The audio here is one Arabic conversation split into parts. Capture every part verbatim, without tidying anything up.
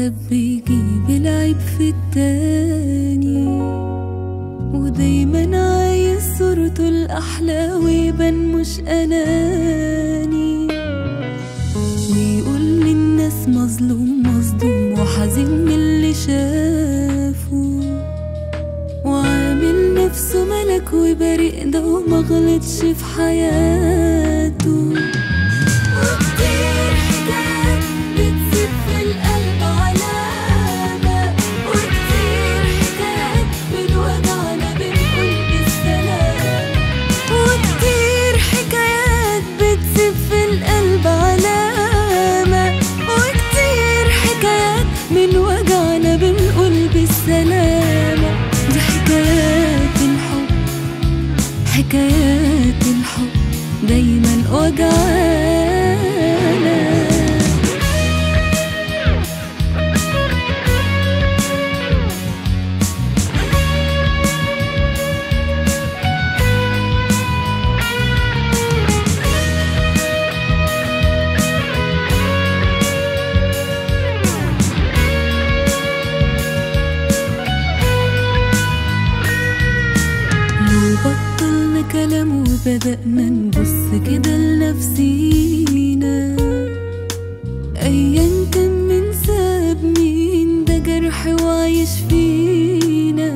السبب بيجيب العيب في التاني، ودايما عايز صورته الأحلى ويبان مش أناني، ويقول للناس مظلوم مصدوم وحزين من اللي شافه، وعامل نفسه ملك وبريء ده ومغلطش في حياته. وكتير حكايات بتسيب في القلب علامة، وكتير حكايات بنوجعنا بنقول بالسلامة، وكتير حكايات بتسيب في القلب علامة، وكتير حكايات من وجعنا بنقول بالسلامة. دي حكايات الحب، حكايات الحب دايما وجعانا. بطلنا كلام وبدأنا نبص كده لنفسينا، أيا كان من ساب مين ده جرح وعايش فينا،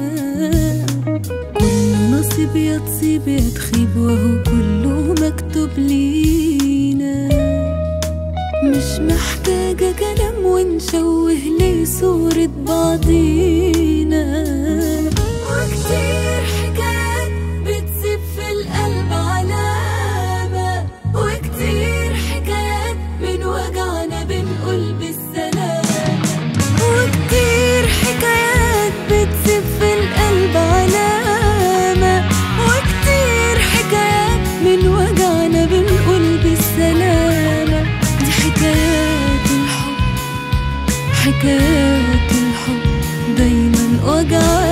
كل نصيب يا تصيب يا تخيب وهو كله مكتوب لينا، مش محتاجة كلام ونشوه ليه صورة بعضينا. وكتير حكايات بتسيب في القلب علامة، وكتير حكايات من وجعنا بنقول بالسلامة، وكتير حكايات بتسيب في القلب علامة، وكتير حكايات من وجعنا بنقول بالسلامة. دي حكايات الحب، حكايات الحب دايما وجعانا.